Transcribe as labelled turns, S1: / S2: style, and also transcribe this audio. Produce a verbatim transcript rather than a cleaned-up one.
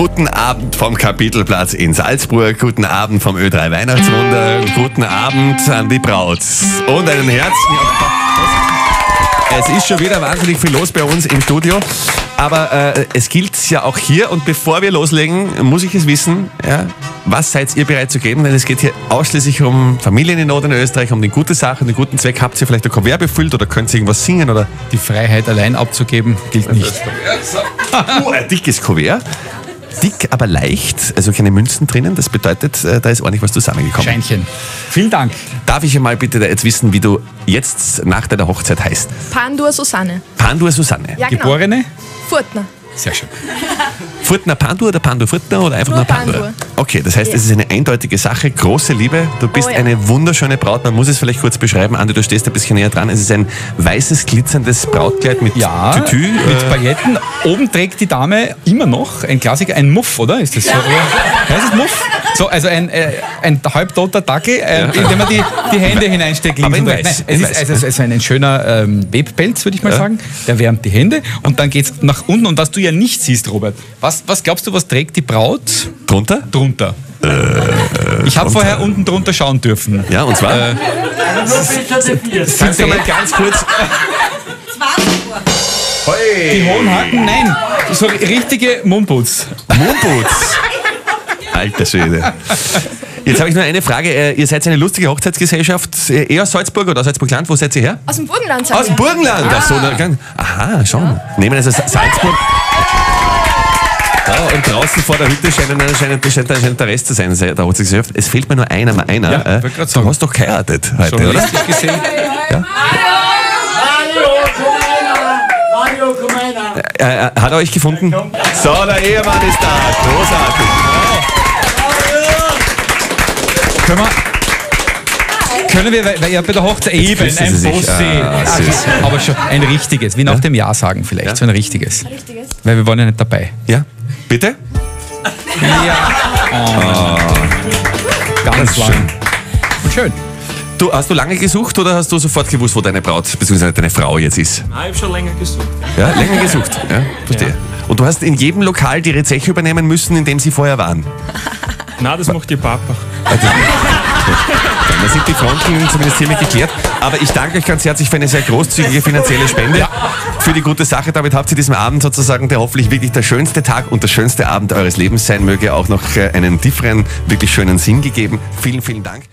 S1: Guten Abend vom Kapitelplatz in Salzburg, guten Abend vom Ö drei Weihnachtswunder, guten Abend an die Braut und einen herzlichen Applaus. Es ist schon wieder wahnsinnig viel los bei uns im Studio, aber äh, es gilt ja auch hier, und bevor wir loslegen, muss ich es wissen, ja, was seid ihr bereit zu geben, denn es geht hier ausschließlich um Familien in Not in Österreich, um die gute Sache, um den guten Zweck. Habt ihr vielleicht ein Kuvert befüllt oder könnt ihr irgendwas singen? Oder?
S2: Die Freiheit allein abzugeben gilt nicht.
S1: Oh, ein dickes Kuvert. Dick, aber leicht, also keine Münzen drinnen. Das bedeutet, da ist ordentlich was zusammengekommen.
S2: Scheinchen. Vielen Dank.
S1: Darf ich einmal bitte jetzt wissen, wie du jetzt nach deiner Hochzeit heißt?
S3: Pandur Susanne.
S1: Pandur Susanne.
S3: Ja, genau.
S2: Geborene?
S3: Furtner.
S2: Sehr schön.
S1: Furtner Pandur oder Pandur Furtner oder einfach nur,
S3: Nur
S1: Pandur?
S3: Pandur.
S1: Okay, das heißt,
S3: Ja.
S1: es ist eine eindeutige Sache, große Liebe. Du bist
S3: Oh ja.
S1: eine wunderschöne Braut. Man muss es vielleicht kurz beschreiben. Andi, du stehst ein bisschen näher dran. Es ist ein weißes, glitzerndes Brautkleid mit
S2: Ja,
S1: Tütü.
S2: mit
S1: äh,
S2: Pailletten. Oben trägt die Dame immer noch ein Klassiker, ein Muff, oder? Ist das so? Ja. Heißt es Muff? So, also ein, äh, ein halbtoter Dackel, äh, in dem man die, die Hände hineinsteckt. links
S1: Aber in
S2: und rechts.
S1: weiß,
S2: Nein,
S1: in
S2: es ist
S1: weiß.
S2: also, es ist ein schöner ähm, Webpelz, würde ich mal
S1: Ja.
S2: sagen. Der wärmt die Hände und dann geht es nach unten. Und was du ja nicht siehst, Robert, was, was glaubst du, was trägt die Braut
S1: drunter?
S2: drunter? Äh, ich habe vorher unten drunter schauen dürfen.
S1: Ja, und zwar?
S2: Äh,
S1: Kannst du mal ganz kurz...
S2: Die hohen Haken? Nein, so richtige Mumputz.
S1: Moonboots. Alter Schwede. Jetzt habe ich nur eine Frage. Äh, Ihr seid eine lustige Hochzeitsgesellschaft. Äh, Eher Salzburg oder Salzburgland? Wo seid ihr her?
S3: Aus dem Burgenland sind
S1: Aus dem
S3: wir.
S1: Burgenland. Ach so, da kann, aha, schon. Nehmen also Sa- Salzburg. Ja, und draußen vor der Hütte scheint, scheint, scheint, scheint der Rest zu sein, der Hochzeitsgesellschaft. Es fehlt mir nur einer, mal einer.
S2: Ja,
S1: äh,
S2: wollte grad
S1: du
S2: sagen.
S1: hast doch geheiratet heute,
S2: Schon
S1: oder?
S2: richtig gesehen.
S1: Äh, äh, hat er euch gefunden? So, der Ehemann ist da. Großartig.
S2: Können wir, können wir, weil weil ihr bei der Hochzeit eben
S1: küssen
S2: ein
S1: Sie sich.
S2: Bossi,
S1: Ah,
S2: Ach,
S1: süß.
S2: aber schon ein richtiges, wie nach dem Ja sagen vielleicht,
S1: Ja.
S2: so ein richtiges.
S3: Richtiges.
S2: Weil wir waren ja nicht dabei.
S1: Ja, bitte?
S2: Ja. Oh. Ganz lang.
S1: schön.
S2: Schön.
S1: Du, hast du lange gesucht oder hast du sofort gewusst, wo deine Braut bzw. deine Frau jetzt ist?
S4: Nein, ich habe schon länger gesucht.
S1: Ja, länger gesucht. Ja, verstehe. Und du hast in jedem Lokal die Zeche übernehmen müssen, in dem sie vorher waren.
S4: Nein, das macht ihr Papa.
S1: Da sind die Fronten zumindest ziemlich geklärt. Aber ich danke euch ganz herzlich für eine sehr großzügige finanzielle Spende. Für die gute Sache. Damit habt ihr diesem Abend sozusagen, der hoffentlich wirklich der schönste Tag und der schönste Abend eures Lebens sein möge, auch noch äh, einen tieferen, wirklich schönen Sinn gegeben. Vielen, vielen Dank.